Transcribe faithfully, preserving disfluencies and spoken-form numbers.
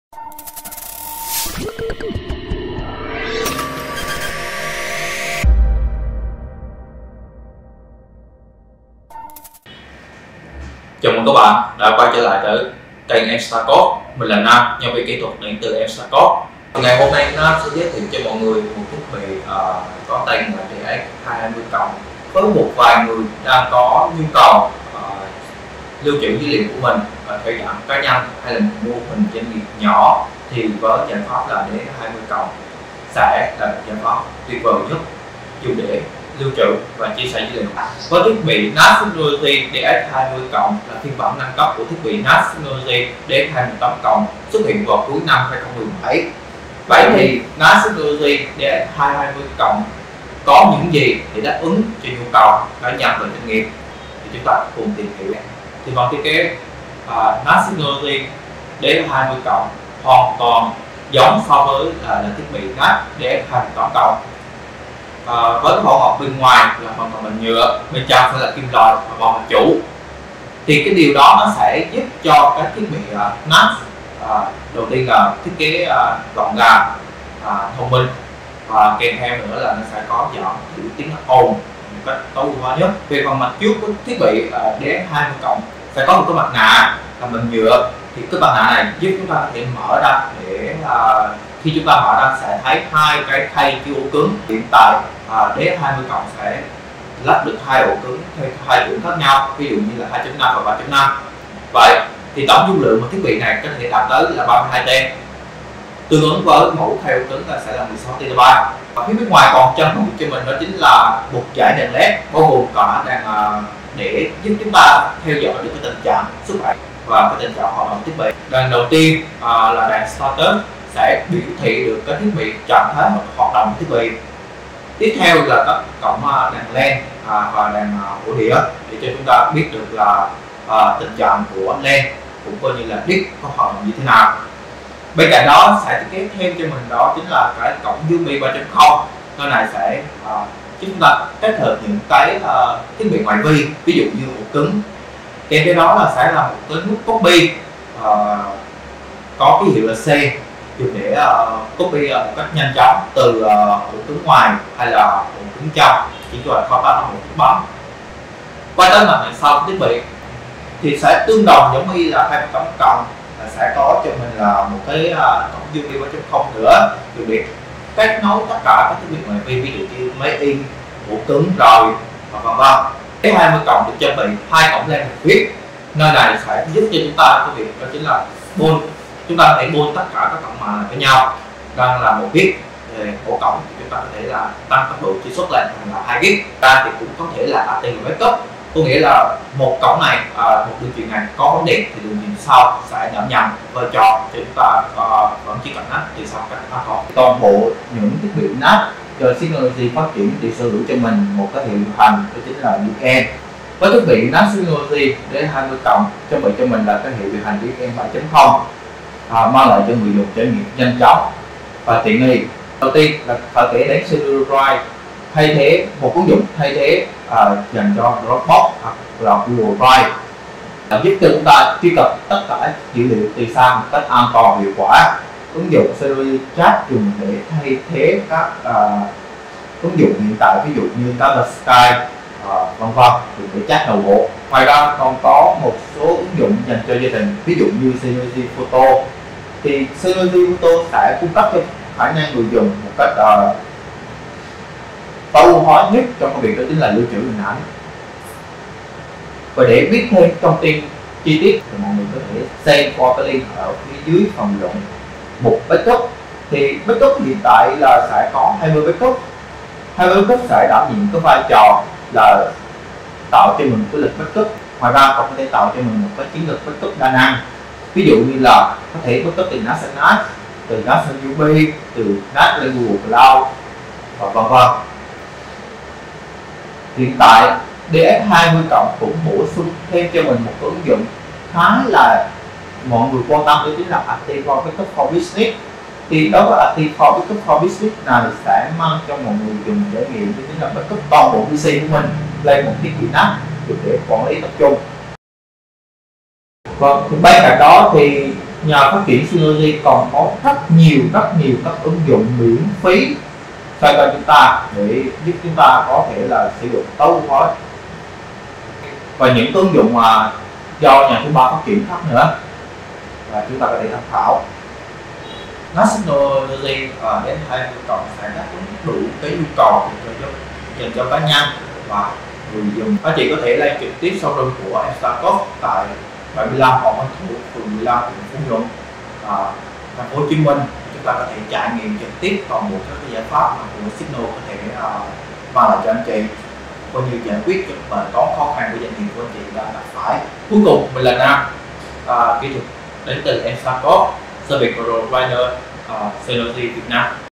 Chào mừng các bạn đã quay trở lại tới kênh Emstarcode. Mình là Nam, nhân viên kỹ thuật đến từ Emstarcode. Ngày hôm nay Nam sẽ giới thiệu cho mọi người một thiết bị uh, có tên là D X hai hai mươi cộng. Với một vài người đang có nhu cầu uh, lưu trữ dữ liệu của mình uh, theo dạng cá nhân hay là một mô hình doanh nghiệp nhỏ, thì với giải pháp là D X hai mươi cộng sẽ là giải pháp tuyệt vời nhất dùng để lưu trữ và chia sẻ dữ liệu. Với thiết bị NAS Technology D X hai mươi cộng là phiên bản nâng cấp của thiết bị NAS Technology D X hai mươi tám cộng xuất hiện vào cuối năm hai không một bảy. Vậy thì NAS Technology D X hai hai mươi cộng có những gì để đáp ứng cho nhu cầu cá nhân và doanh nghiệp, thì chúng ta cùng tìm hiểu. Thì phần thiết kế uh, NAS Technology D X hai mươi cộng hoàn toàn giống so với là, là thiết bị NAS D X hai mươi tám cộng. À, với cái vỏ bọc bên ngoài là hoàn toàn bằng nhựa, bên trong sẽ là kim loại và bọc là chủ. Thì cái điều đó nó sẽ giúp cho các thiết bị uh, NAS uh, đầu tiên là thiết kế uh, gọn gàng, uh, thông minh, và kèm theo nữa là nó sẽ có giảm thiểu tiếng ồn một cách tối ưu hóa nhất. Về phần mặt trước của thiết bị uh, D X hai mươi cộng sẽ có một cái mặt nạ làm bằng nhựa. Thì cái mặt nạ này giúp chúng ta có thể mở ra để uh, khi chúng ta mở ra sẽ thấy hai cái khay chứa ổ cứng. Hiện tại uh, D X hai mươi cộng sẽ lắp được hai ổ cứng theo hai chuẩn khác nhau, ví dụ như là hai chấm năm và ba chấm năm. Vậy thì tổng dung lượng của thiết bị này có thể đạt tới là ba mươi hai T, tương ứng với mẫu thay ổ cứng là sẽ là mười sáu ti bai. Và phía bên ngoài còn trang bị cho mình đó chính là một dải đèn led bao gồm cả đèn uh, để giúp chúng ta theo dõi được cái tình trạng sức khỏe và cái tình trạng hoạt động thiết bị. Đèn đầu tiên uh, là đèn status sẽ biểu thị được cái thiết bị trạng thái hoạt động của thiết bị. Tiếp theo là các cổng uh, đèn len uh, và đèn uh, ổ đĩa để cho chúng ta biết được là uh, tình trạng của len cũng coi như là disk có hoạt động như thế nào. Bên cạnh đó sẽ thiết kế thêm cho mình đó chính là cái cổng u ét bê ba chấm không. Nơi này sẽ uh, chúng ta kết hợp những cái uh, thiết bị ngoại vi, ví dụ như ổ cứng. Kèm theo đó là sẽ là một cái nút copy uh, có ký hiệu là C, dùng để uh, copy uh, một cách nhanh chóng từ uh, ổ cứng ngoài hay là ổ cứng trong, chỉ cần thao tác một nút bấm. Quay tới mặt này sau thiết bị thì sẽ tương đồng giống như là hai mươi tám cộng, là sẽ có cho mình là một cái uh, cổng u ét bê ba chấm không nữa, dùng để kết nối tất cả các thiết bị ngoại vi, ví dụ như máy in, ổ cứng rồi và vân vân. Cái hai mươi cộng được trang bị hai cổng len hình viết. Nơi này sẽ giúp cho chúng ta cái việc đó chính là bôn, chúng ta có thể bôn tất cả các cổng mạng với nhau. Đang là một gig về ổ cổng thì chúng ta có thể là tăng tốc độ truy xuất lên thành là hai gig. Ta thì cũng có thể là a tê em backup, có nghĩa là một cổng này, à, một đường truyền này có vấn đề thì đường truyền sau sẽ giảm nhầm vai trò cho chúng ta uh, vẫn chỉ cần nát từ sau các an toàn. Toàn bộ những thiết bị nát cho Synology phát triển thì sở hữu cho mình một cái hiệu điều hành, đó chính là đê ích en. Với thiết bị NAS Synology D X hai mươi cộng trang bị cho mình là cái hiệu điều hành đê ích en ba chấm không, à, mang lại cho người dùng trải nghiệm nhanh chóng và tiện nghi. Đầu tiên là phải kể đến Serial Drive, thay thế một ứng dụng thay thế à, dành cho Dropbox hoặc là Google Drive, là giúp cho chúng ta truy cập tất cả dữ liệu từ xa một cách an toàn và hiệu quả. Ứng dụng Serial Chat dùng để thay thế các à, ứng dụng hiện tại, ví dụ như Data Sky, uh, vân vân, để chat nội bộ. Ngoài ra còn có một số ứng dụng dành cho gia đình, ví dụ như Synology Photo. Thì Synology Photo sẽ cung cấp cho khả năng người dùng một cách uh, tối ưu hóa nhất trong công việc, đó chính là lưu trữ hình ảnh. Và để biết thêm thông tin chi tiết thì mọi người có thể xem qua cái link ở phía dưới phần luận mục backup. Thì backup hiện tại là sẽ có hai mươi backup. hai mươi backup sẽ đảm nhiệm cái vai trò là tạo cho mình cái lịch backup. Ngoài ra còn có thể tạo cho mình một cái chiến lược backup đa năng, ví dụ như là có thể backup từ NAS sang NAS, từ NAS sang u ét bê, từ NAS lên Google Cloud và vân vân. Hiện tại D X hai mươi cộng cũng bổ sung thêm cho mình một cái ứng dụng khá là mọi người quan tâm, đó chính là Active for Backup for Business. Thì đối với Active for Backup for Business này sẽ mang cho mọi người dùng trải nghiệm, đó chính là backup toàn bộ pê xê của mình lên một thiết bị NAS để quản lý tập trung. Vâng, bên cạnh đó thì nhờ phát triển Synology còn có rất nhiều rất nhiều các ứng dụng miễn phí xoay quanh chúng ta để giúp chúng ta có thể là sử dụng tối ưu hóa, và những ứng dụng mà do nhà thứ ba phát triển khác nữa và chúng ta có thể tham khảo. Synology uh, đến hai mươi cộng phải đáp ứng đủ cái nhu cầu dành cho cá nhân và người dùng. Các chị có thể lên trực tiếp showroom của Emstarcode tại bảy mươi lăm Hoàng Văn Thụ, phường mười lăm, quận Phú Nhuận, à, thành phố Hồ Chí Minh. Chúng ta có thể trải nghiệm trực tiếp toàn bộ các cái giải pháp mà của Signal có thể uh, mang lại cho anh chị, coi như giải quyết cho bài toán khó khăn của doanh nghiệp của anh chị đang gặp phải. Cuối cùng mình là Nam, uh, kỹ thuật đến từ Emstarcode, Service Provider uh, Synology Việt Nam.